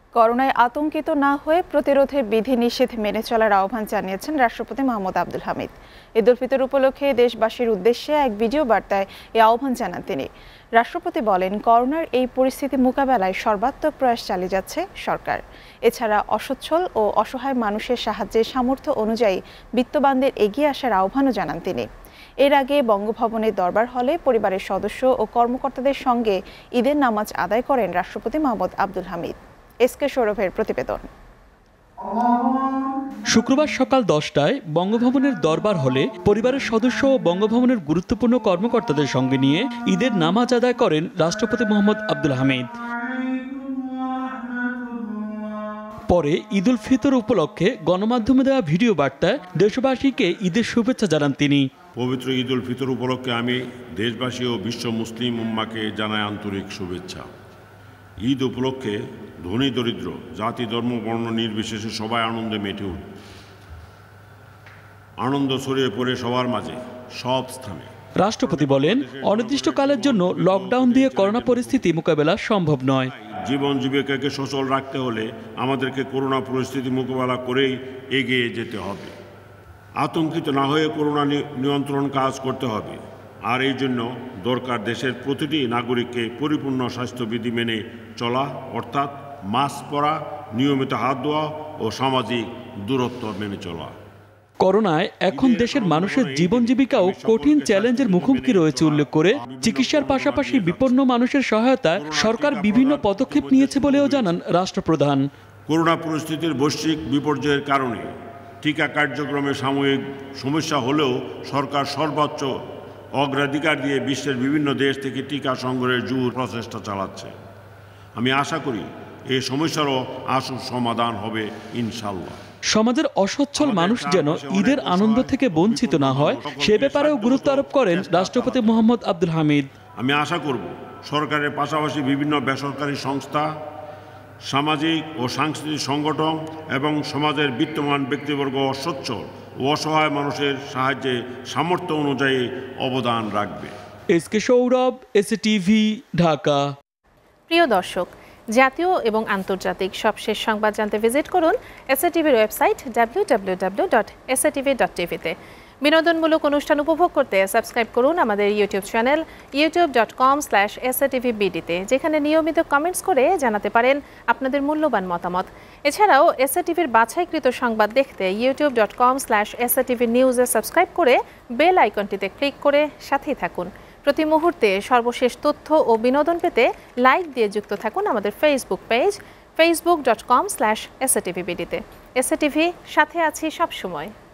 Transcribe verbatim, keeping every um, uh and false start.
করোনায় আতঙ্কিত না হয়ে প্রতিরোধের বিধিনিষেধ মেনে চলার আহ্বান জানিয়েছেন রাষ্ট্রপতি মোহাম্মদ আব্দুল হামিদ। ঈদ উল ফিতর উপলক্ষে দেশবাসীর উদ্দেশ্যে এক ভিডিও বার্তায় এই আহ্বান জানান তিনি। রাষ্ট্রপতি বলেন, করোনার এই পরিস্থিতি মোকাবেলায় সর্বাত্মক প্রয়াস চালিয়ে যাচ্ছে সরকার। এছাড়া অসচ্ছল ও অসহায় মানুষের সাহায্যে সামর্থ্য অনুযায়ী বিত্তবানদের এগিয়ে আসার আহ্বানও জানান তিনি। এর আগে বঙ্গভবনের দরবার হলে পরিবারের সদস্য ও কর্মকর্তাদের সঙ্গে ঈদের নামাজ আদায় করেন রাষ্ট্রপতি মোহাম্মদ আব্দুল হামিদ। এস কে সৌরভের প্রতিবেদন। শুক্রবার সকাল দশটায় বঙ্গভবনের দরবার হলে পরিবারের সদস্য ও বঙ্গভবনের গুরুত্বপূর্ণ কর্মকর্তাদের সঙ্গে নিয়ে ঈদের নামাজ আদায় করেন রাষ্ট্রপতি মোহাম্মদ আব্দুল হামিদ। পরে ঈদ উল ফিতর উপলক্ষে গণমাধ্যমে দেওয়া ভিডিও বার্তায় দেশবাসীকে ঈদের শুভেচ্ছা জানান তিনি। পবিত্র ঈদ উল ফিতর উপলক্ষে আমি দেশবাসী ও বিশ্ব মুসলিম উম্মাকে জানাই আন্তরিক শুভেচ্ছা। ঈদ উপলক্ষে ধনী দরিদ্র জাতি ধর্ম বর্ণ নির্বিশেষে সবাই আনন্দে মেতে উঠ আনন্দ ছড়িয়ে পড়ে সবার মাঝে সব স্থানে। রাষ্ট্রপতি বলেন, অনির্দিষ্টকালের জন্য লকডাউন দিয়ে করোনা পরিস্থিতি মোকাবেলা সম্ভব নয়। জীবন জীবিকাকে সচল রাখতে হলে আমাদেরকে করোনা পরিস্থিতি মোকাবেলা করেই এগিয়ে যেতে হবে। আতঙ্কিত না হয়ে করোনা নিয়ন্ত্রণ কাজ করতে হবে। আর এই জন্য দরকার দেশের প্রতিটি নাগরিককে পরিপূর্ণ স্বাস্থ্যবিধি মেনে চলা, অর্থাৎ মাস্ক পরা, নিয়মিত হাত ধোয়া ও সামাজিক দূরত্ব মেনে চলা। করোনায় এখন দেশের মানুষের জীবন জীবিকাও কঠিন চ্যালেঞ্জের মুখোমুখি রয়েছে উল্লেখ করে চিকিৎসার পাশাপাশি বিপন্ন মানুষের সহায়তায় সরকার বিভিন্ন পদক্ষেপ নিয়েছে বলেও জানান রাষ্ট্রপ্রধান। করোনা পরিস্থিতির বৈশ্বিক বিপর্যয়ের কারণে টিকা কার্যক্রমে সাময়িক সমস্যা হলেও সরকার সর্বোচ্চ অগ্রাধিকার দিয়ে বিশ্বের বিভিন্ন দেশ থেকে টিকা সংগ্রহের জোর প্রচেষ্টা চালাচ্ছে। আমি আশা করি এই সমস্যারও আশু সমাধান হবে ইনশাল্লাহ। সমাজের অসচ্ছল মানুষ যেন ঈদের আনন্দ থেকে বঞ্চিত না হয় সে ব্যাপারেও গুরুত্ব আরোপ করেন রাষ্ট্রপতি মোহাম্মদ আব্দুল হামিদ। আমি আশা করব সরকারের পাশাপাশি বিভিন্ন বেসরকারি সংস্থা, সামাজিক ও সাংস্কৃতিক সংগঠন এবং সমাজের বিত্তমান ব্যক্তিবর্গ অসচ্ছল ও অসহায় মানুষের সাহায্যে সামর্থ্য অনুযায়ী অবদান রাখবে। S K Saurav, S A TV, Dhaka. প্রিয় দর্শক, জাতীয় এবং আন্তর্জাতিক সবশেষ সংবাদ জানতে ভিজিট করুন এস এ টিভির website W W W dot S A TV dot টিভিতে। বিনোদনমূলক অনুষ্ঠান উপভোগ করতে সাবস্ক্রাইব করুন আমাদের YouTube channel YouTube dot com slash S A TV বিডিতে, যেখানে নিয়মিত কমেন্টস করে জানাতে পারেন আপনাদের মূল্যবান মতামত। এছাড়াও এস এ টিভির বাছাইকৃত সংবাদ দেখতে YouTube dot com slash S A TV নিউজে সাবস্ক্রাইব করে বেল আইকনটিতে ক্লিক করে সাথেই থাকুন। প্রতি মুহূর্তে সর্বশেষ তথ্য ও বিনোদন পেতে লাইক দিয়ে যুক্ত থাকুন আমাদের Facebook page Facebook dot com slash S A TV বিডিতে। এস এ টিভি, সাথে আছি সবসময়।